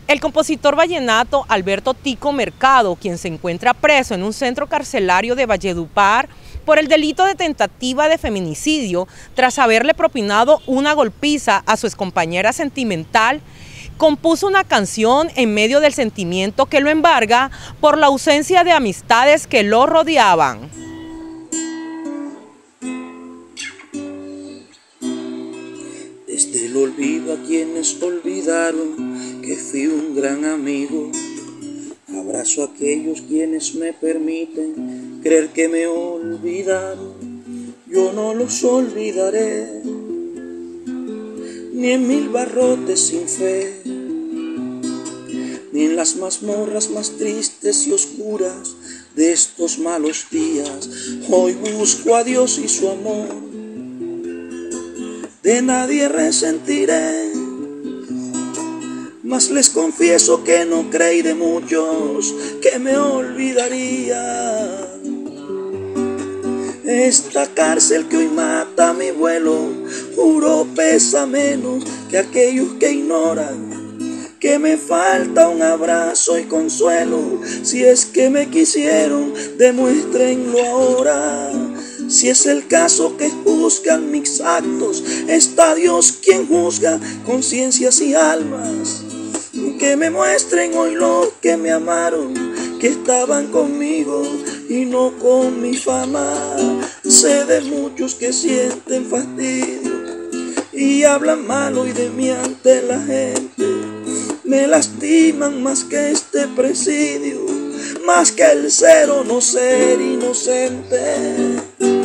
El compositor vallenato Alberto Tico Mercado, quien se encuentra preso en un centro carcelario de Valledupar por el delito de tentativa de feminicidio tras haberle propinado una golpiza a su excompañera sentimental, compuso una canción en medio del sentimiento que lo embarga por la ausencia de amistades que lo rodeaban. Desde el olvido a quienes olvidaron que fui un gran amigo, abrazo a aquellos quienes me permiten creer que me olvidaron. Yo no los olvidaré, ni en mil barrotes sin fe, ni en las mazmorras más tristes y oscuras de estos malos días. Hoy busco a Dios y su amor, de nadie resentiré, mas les confieso que no creí de muchos que me olvidaría. Esta cárcel que hoy mata mi vuelo, juro pesa menos que aquellos que ignoran que me falta un abrazo y consuelo. Si es que me quisieron, demuéstrenlo ahora. Si es el caso que juzgan mis actos, está Dios quien juzga conciencias y almas. Que me muestren hoy los que me amaron, que estaban conmigo y no con mi fama. Sé de muchos que sienten fastidio y hablan mal hoy de mí ante la gente. Me lastiman más que este presidio, más que el ser o no ser inocente.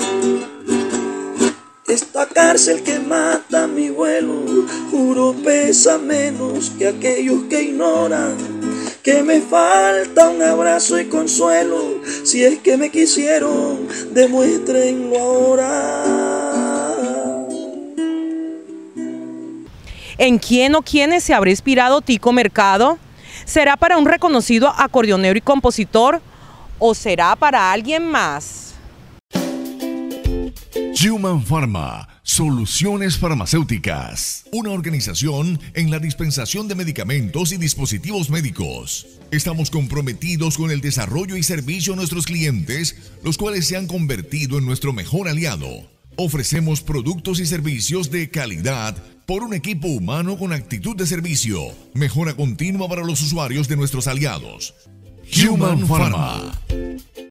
Esta cárcel que mata mi vuelo, juro pesa menos que aquellos que ignoran que me falta un abrazo y consuelo. Si es que me quisieron, demuéstrenlo ahora. ¿En quién o quiénes se habrá inspirado Tico Mercado? ¿Será para un reconocido acordeonero y compositor o será para alguien más? Human Pharma, soluciones farmacéuticas, una organización en la dispensación de medicamentos y dispositivos médicos. Estamos comprometidos con el desarrollo y servicio a nuestros clientes, los cuales se han convertido en nuestro mejor aliado. Ofrecemos productos y servicios de calidad por un equipo humano con actitud de servicio, mejora continua para los usuarios de nuestros aliados. Human Pharma.